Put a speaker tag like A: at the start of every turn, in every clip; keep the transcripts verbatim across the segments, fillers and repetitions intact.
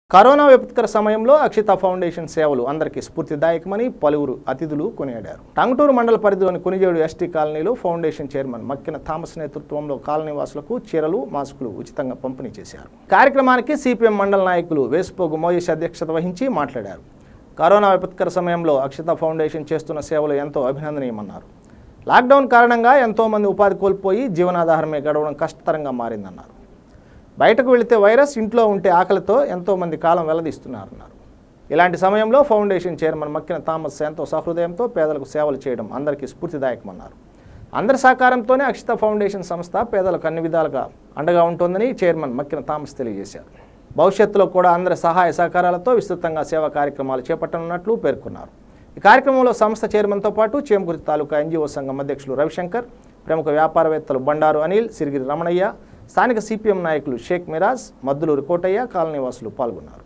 A: Corona విపత్కర సమయంలో Akshita foundation సేవలు అందరికీ స్ఫూర్తిదాయకమని పలువురు అతిథులు కొనియాడారు. టంగుటూరు మండల పరిధిలోని కొనిజేడు ఎస్టీ కాలనీలో ఫౌండేషన్ చైర్మన్ మక్కిన థామస్ నేతృత్వంలో కాలనీ వాసులకు చీరలు, మాస్కులు ఉచితంగా పంపిణీ చేశారు. కార్యక్రమానికి సిపిఎం మండల నాయకులు వేసుపోగు మోయేష్ అధ్యక్షత వహించి మాట్లాడారు. కరోనా విపత్కర సమయంలో అక్షిత ఫౌండేషన్ చేస్తున్న సేవలు ఎంతో అభినందనీయమన్నారు. లాక్డౌన్ కారణంగా ఎంతో మంది ఉపాధి కోల్పోయి జీవనాధారమే గడవడం కష్టతరంగా మారిందన్నారు. బయటకు వెళితే వైరస్, ఇంట్లో ఉంటే ఆకలితో ఎంతోమంది కాలం వెల్లదీస్తున్నారన్నారు. ఇలాంటి సమయంలో ఫౌండేషన్ చైర్మన్ మక్కిన థామస్ ఎంతో సహృదయంతో పేదలకు సేవలు చేయడం అందరికీ స్ఫూర్తిదాయకమన్నారు. అందరి సహకారంతోనే అక్షిత ఫౌండేషన్ సంస్థ పేదలకు అన్ని విధాలుగా అండగా ఉంటుందని చైర్మన్ మక్కిన థామస్ తెలియజేశారు. భవిష్యత్తులో కూడా అందరి సహాయ సహకారాలతో విస్తృతంగా సేవా కార్యక్రమాలు చేపట్టనున్నట్లు పేర్కొన్నారు. ఈ కార్యక్రమంలో సంస్థ చైర్మన్తో పాటు చేమకుర్తి తాలూకా ఎన్జిఓ సంఘం అధ్యక్షులు రవిశంకర్, ప్రముఖ వ్యాపారవేత్తలు బండారు అనిల్, సిరిగిరి రమణయ్య, స్థానిక సిపిఎం నాయకులు షేక్ మిరాజ్, మద్దులూరు కోటయ్య, కాలనీవాసులు పాల్గొన్నారు.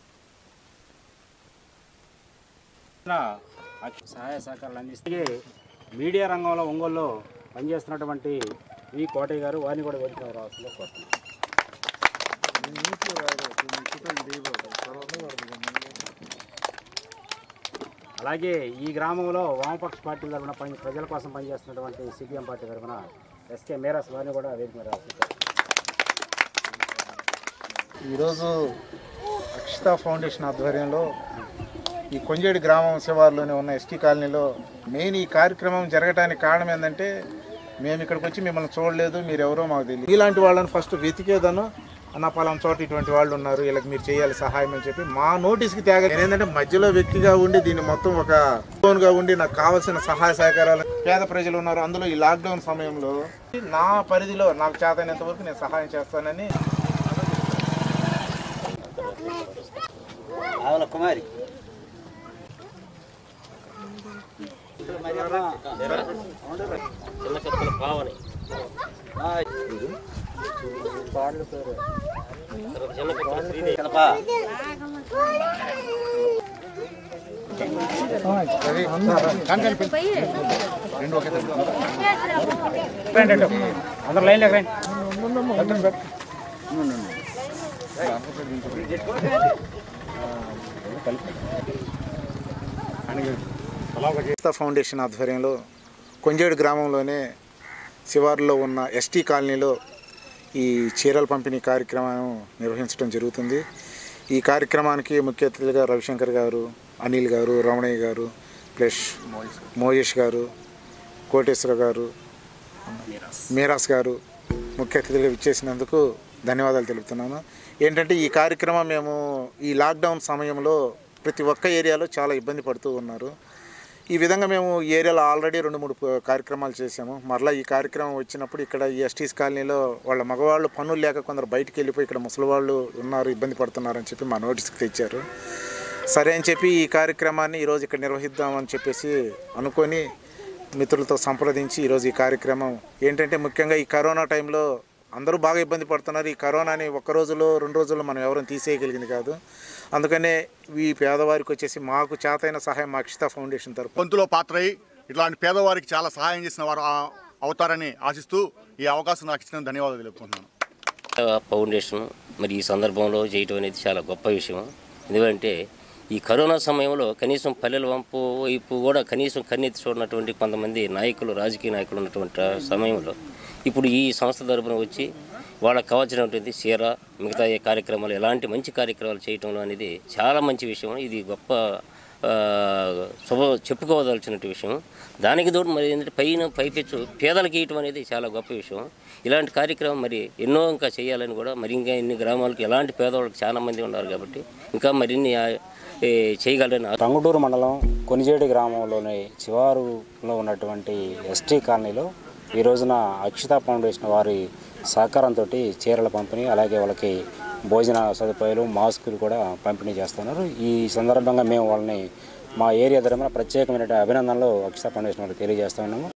B: సహాయ సహకారాలు అందిస్తే మీడియా రంగంలో ఒంగోలులో పనిచేస్తున్నటువంటి ఈ కోటయ్య గారు వారిని కూడా వేదిక రావాల్సిందిగా కోరుతున్నాను. అలాగే ఈ గ్రామంలో వామపక్ష పార్టీల తరఫున పని ప్రజల కోసం పనిచేస్తున్నటువంటి సిపిఎం పార్టీ తరఫున ఎస్కే మేరాస్ వారిని కూడా వేదిక రావాల్సింది.
C: ఈరోజు అక్షిత ఫౌండేషన్ ఆధ్వర్యంలో ఈ కొంజేడు గ్రామం శివారులోనే ఉన్న ఎస్టీ కాలనీలో మెయిన్ ఈ కార్యక్రమం జరగడానికి కారణం ఏంటంటే, మేము ఇక్కడికి వచ్చి మిమ్మల్ని చూడలేదు, మీరు ఎవరో మాకు తెలియదు. ఇలాంటి వాళ్ళని ఫస్ట్ వెతికేదను, అన్న పలానా చోట ఇటువంటి వాళ్ళు ఉన్నారు, వీళ్ళకి మీరు చేయాలి సహాయం అని చెప్పి మా నోటీస్కి తేగ ఏంటంటే మధ్యలో వ్యక్తిగా ఉండి దీన్ని మొత్తం ఒక ఫోన్గా ఉండి నాకు కావాల్సిన సహాయ సహకారాలు పేద ప్రజలు ఉన్నారు. అందులో ఈ లాక్డౌన్ సమయంలో నా పరిధిలో నాకు చేతైనంత వరకు నేను సహాయం చేస్తానని
B: కుమారి భావన అందరు లైన్ లేక
C: అక్షిత ఫౌండేషన్ ఆధ్వర్యంలో కొంజేడు గ్రామంలోనే శివారులో ఉన్న ఎస్టీ కాలనీలో ఈ చీరల పంపిణీ కార్యక్రమం నిర్వహించడం జరుగుతుంది. ఈ కార్యక్రమానికి ముఖ్య అతిథులుగా రవిశంకర్ గారు, అనిల్ గారు, రమణయ్య గారు, ప్లస్ మోయేష్ గారు, కోటేశ్వర గారు, మీరాస్ గారు ముఖ్య అతిథులుగా విచ్చేసినందుకు ధన్యవాదాలు తెలుపుతున్నాను. ఏంటంటే ఈ కార్యక్రమం మేము ఈ లాక్డౌన్ సమయంలో ప్రతి ఒక్క ఏరియాలో చాలా ఇబ్బంది పడుతూ ఉన్నారు. ఈ విధంగా మేము ఈ ఏరియాలో ఆల్రెడీ రెండు మూడు కార్యక్రమాలు చేసాము. మరలా ఈ కార్యక్రమం వచ్చినప్పుడు ఇక్కడ ఈ ఎస్టీస్ కాలనీలో వాళ్ళ మగవాళ్ళు పనులు లేక కొందరు బయటికి వెళ్ళిపోయి ఇక్కడ ముసలి వాళ్ళు ఉన్నారు, ఇబ్బంది పడుతున్నారని చెప్పి మా నోటీస్కి తెచ్చారు. సరే అని చెప్పి ఈ కార్యక్రమాన్ని ఈరోజు ఇక్కడ నిర్వహిద్దామని చెప్పేసి అనుకొని మిత్రులతో సంప్రదించి ఈరోజు ఈ కార్యక్రమం ఏంటంటే, ముఖ్యంగా ఈ కరోనా టైంలో అందరూ బాగా ఇబ్బంది పడుతున్నారు. ఈ కరోనాని ఒక్క రోజులో రెండు రోజుల్లో మనం ఎవరైనా తీసేయగలిగింది కాదు. అందుకనే ఈ పేదవారికి వచ్చేసి మాకు చేతైన సహాయం మా అక్షిత ఫౌండేషన్ తరఫు
D: పొంతులో పాత్రై ఇట్లాంటి పేదవారికి చాలా సహాయం చేసిన వారు అవుతారని ఆశిస్తూ ఈ అవకాశం నాకు ఇచ్చిన ధన్యవాదాలు తెలుపుకుంటున్నాను.
E: ఫౌండేషన్ మరి ఈ సందర్భంలో చేయటం అనేది చాలా గొప్ప విషయం. ఎందుకంటే ఈ కరోనా సమయంలో కనీసం పల్లెల వంపు వైపు కూడా కనీసం కన్నెత్తి చూడనటువంటి కొంతమంది నాయకులు, రాజకీయ నాయకులు ఉన్నటువంటి సమయంలో ఇప్పుడు ఈ సంస్థ తరపున వచ్చి వాళ్ళకి కావాల్సినటువంటి చీర, మిగతా కార్యక్రమాలు, ఎలాంటి మంచి కార్యక్రమాలు చేయటంలో అనేది చాలా మంచి విషయం. ఇది గొప్ప శుభ చెప్పుకోవదలసిన విషయం. దానికి తోడు మరి ఏంటంటే పైన పైపెచ్చు పేదలకు ఇవ్వటం అనేది చాలా గొప్ప విషయం. ఇలాంటి కార్యక్రమం మరి ఎన్నో ఇంకా చేయాలని కూడా, మరి ఇంకా ఇన్ని గ్రామాలకు ఎలాంటి పేదవాళ్ళకి చాలా మంది ఉన్నారు కాబట్టి ఇంకా మరిన్ని చేయగలని.
B: టంగుటూరు మండలం కొనిజేడు గ్రామంలోని శివారులో ఉన్నటువంటి ఎస్టీ కాలనీలో ఈ రోజున అక్షిత ఫౌండేషన్ వారి సహకారంతో చీరల పంపిణీ, అలాగే వాళ్ళకి భోజన సదుపాయాలు, మాస్కులు కూడా పంపిణీ చేస్తున్నారు. ఈ సందర్భంగా మేము వాళ్ళని మా ఏరియా తరఫున ప్రత్యేకమైన అభినందనలు అక్షిత ఫౌండేషన్ వాళ్ళకి తెలియజేస్తున్నాము.